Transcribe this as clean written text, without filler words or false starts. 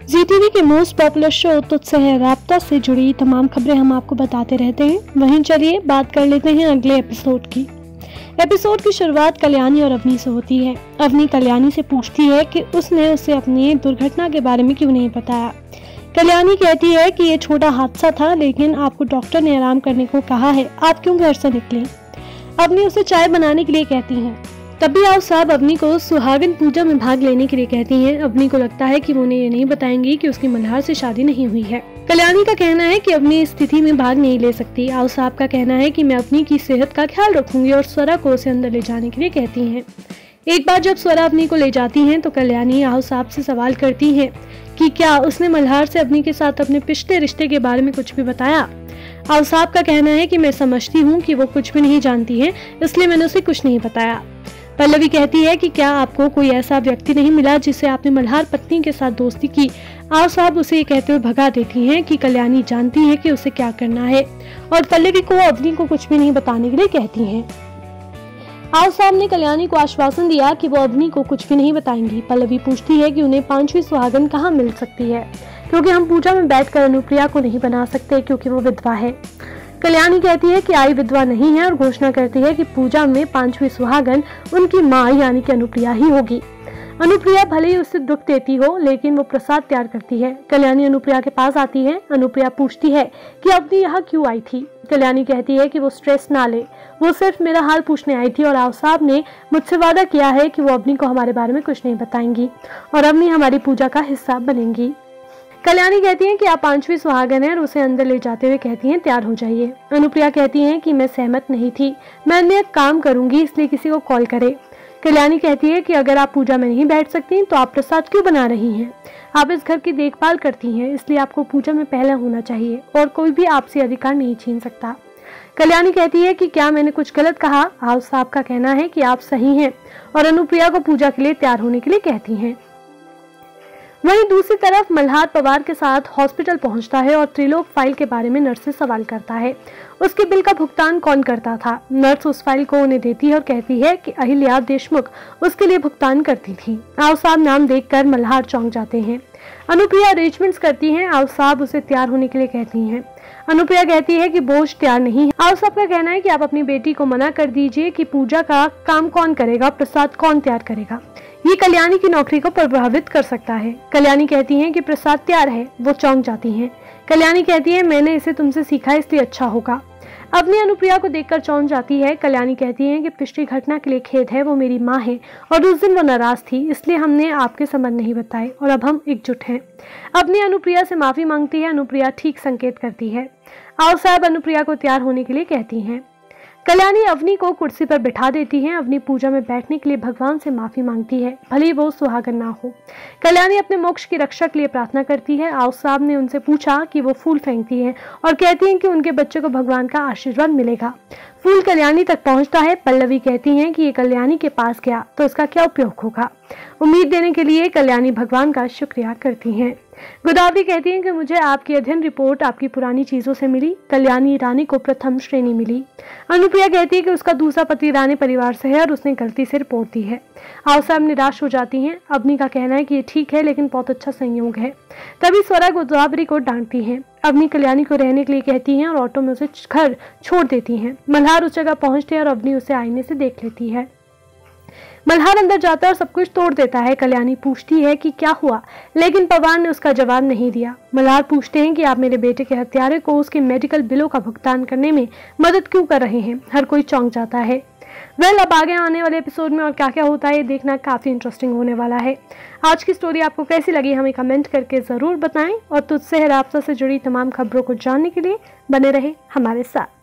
जी TV के most popular show Tujhse Hai राब्ता से जुड़ी तमाम खबरें हम आपको बताते रहते हैं। वहीं चलिए बात कर लेते हैं अगले एपिसोड की। एपिसोड की शुरुआत कल्याणी और अवनी से होती है। अवनी कल्याणी से पूछती है कि उसने उसे अपनी दुर्घटना के बारे में क्यों नहीं बताया। कल्याणी कहती है कि ये छोटा हादसा था, लेकिन आपको डॉक्टर ने आराम करने को कहा है, आप क्यों घर से निकले। अवनी उसे चाय बनाने के लिए कहती हैं। तभी आओ साहब अवनी को सुहागिन पूजा में भाग लेने के लिए कहती हैं। अवनी को लगता है कि वो उन्हें ये नहीं बताएंगी कि उसकी मल्हार से शादी नहीं हुई है। कल्याणी का कहना है कि अवनी इस स्थिति में भाग नहीं ले सकती। आओ साहब का कहना है कि मैं अवनी की सेहत का ख्याल रखूंगी और स्वरा को उसे अंदर ले जाने के लिए कहती हैं। एक बार जब स्वरा अवनी को ले जाती हैं तो कल्याणी आओ साहब से सवाल करती है कि क्या उसने मल्हार से अवनी के साथ अपने पिछले रिश्ते के बारे में कुछ भी बताया। आओ साहब का कहना है कि मैं समझती हूँ कि वो कुछ भी नहीं जानती है, इसलिए मैंने उसे कुछ नहीं बताया। पल्लवी कहती है कि क्या आपको कोई ऐसा व्यक्ति नहीं मिला जिससे आपने मल्हार पत्नी के साथ दोस्ती की। आओ साहब उसे ये कहते हुए भगा देती हैं कि कल्याणी जानती है कि उसे क्या करना है और पल्लवी को अवनी को कुछ भी नहीं बताने के लिए कहती हैं। आओ साहब ने कल्याणी को आश्वासन दिया कि वो अवनी को कुछ भी नहीं बताएंगी। पल्लवी पूछती है कि उन्हें 5वीं सुहागन कहाँ मिल सकती है, क्योंकि हम पूजा में बैठकर अनुप्रिया को नहीं बना सकते क्योंकि वो विधवा है। कल्याणी कहती है कि आई विधवा नहीं है और घोषणा करती है कि पूजा में 5वीं सुहागन उनकी माँ यानी कि अनुप्रिया ही होगी। अनुप्रिया भले ही उसे दुख देती हो, लेकिन वो प्रसाद तैयार करती है। कल्याणी अनुप्रिया के पास आती है। अनुप्रिया पूछती है कि अवनी यहाँ क्यों आई थी। कल्याणी कहती है कि वो स्ट्रेस ना ले, वो सिर्फ मेरा हाल पूछने आई थी और आओ साहब ने मुझसे वादा किया है कि वो अवनी को हमारे बारे में कुछ नहीं बताएंगी और अवनी हमारी पूजा का हिस्सा बनेंगी। कल्याणी कहती है कि आप 5वीं सुहागन है और उसे अंदर ले जाते हुए कहती हैं तैयार हो जाइए। अनुप्रिया कहती है कि मैं सहमत नहीं थी, मैं अन्य काम करूंगी, इसलिए किसी को कॉल करे। कल्याणी कहती है कि अगर आप पूजा में नहीं बैठ सकती तो आप प्रसाद क्यों बना रही हैं। आप इस घर की देखभाल करती हैं, इसलिए आपको पूजा में पहले होना चाहिए और कोई भी आपसे अधिकार नहीं छीन सकता। कल्याणी कहती है कि क्या मैंने कुछ गलत कहा। आओ साहब का कहना है कि आप सही हैं और अनुप्रिया को पूजा के लिए तैयार होने के लिए कहती हैं। वहीं दूसरी तरफ मल्हार पवार के साथ हॉस्पिटल पहुंचता है और त्रिलोक फाइल के बारे में नर्स से सवाल करता है। उसके बिल का भुगतान कौन करता था। नर्स उस फाइल को उन्हें देती है और कहती है कि अहिल्या देशमुख उसके लिए भुगतान करती थी। आओ साहब नाम देखकर मल्हार चौंक जाते हैं। अनुप्रिया अरेंजमेंट्स करती हैं। आओ साहब उसे तैयार होने के लिए कहती हैं। अनुप्रिया कहती है कि बोझ तैयार नहीं है। आओ साहब का कहना है कि आप अपनी बेटी को मना कर दीजिए कि पूजा का काम कौन करेगा, प्रसाद कौन तैयार करेगा, ये कल्याणी की नौकरी को प्रभावित कर सकता है। कल्याणी कहती है कि प्रसाद तैयार है। वो चौंक जाती हैं। कल्याणी कहती है मैंने इसे तुमसे सीखा इसलिए अच्छा होगा। अवनी अनुप्रिया को देखकर चौंक जाती है। कल्याणी कहती है कि पिछली घटना के लिए खेद है, वो मेरी माँ है और उस दिन वो नाराज थी, इसलिए हमने आपके संबंध नहीं बताए और अब हम एकजुट हैं। अवनी अनुप्रिया से माफी मांगती है। अनुप्रिया ठीक संकेत करती है। आओ साहब अनुप्रिया को तैयार होने के लिए कहती हैं। कल्याणी अवनी को कुर्सी पर बिठा देती है। अवनी पूजा में बैठने के लिए भगवान से माफी मांगती है, भले ही वो सुहागन ना हो। कल्याणी अपने मोक्ष की रक्षा के लिए प्रार्थना करती है। आओ साहब ने उनसे पूछा कि वो फूल फेंकती है और कहती हैं कि उनके बच्चे को भगवान का आशीर्वाद मिलेगा। फूल कल्याणी तक पहुंचता है। पल्लवी कहती हैं कि ये कल्याणी के पास गया तो इसका क्या उपयोग होगा। उम्मीद देने के लिए कल्याणी भगवान का शुक्रिया करती हैं। गोदावरी कहती हैं कि मुझे आपकी अध्ययन रिपोर्ट आपकी पुरानी चीजों से मिली। कल्याणी रानी को प्रथम श्रेणी मिली। अनुप्रिया कहती है कि उसका दूसरा पति रानी परिवार से है और उसने गलती से रिपोर्ट दी है। आओ साहब निराश हो जाती हैं। अवनी का कहना है कि ये ठीक है, लेकिन बहुत अच्छा संयोग है। तभी स्वरा गोदावरी को डांटती है। अवनी कल्याणी को रहने के लिए कहती हैं और ऑटो में उसे घर छोड़ देती हैं। मल्हार उस जगह पहुंचते हैं और अवनी उसे आईने से देख लेती है। मल्हार अंदर जाता है और सब कुछ तोड़ देता है। कल्याणी पूछती है कि क्या हुआ, लेकिन पवार ने उसका जवाब नहीं दिया। मल्हार पूछते हैं कि आप मेरे बेटे के हत्यारे को उसके मेडिकल बिलों का भुगतान करने में मदद क्यों कर रहे हैं। हर कोई चौंक जाता है। अब आगे आने वाले एपिसोड में और क्या क्या होता है ये देखना काफी इंटरेस्टिंग होने वाला है। आज की स्टोरी आपको कैसी लगी हमें कमेंट करके जरूर बताएं और तुझसे है राब्ता से जुड़ी तमाम खबरों को जानने के लिए बने रहे हमारे साथ।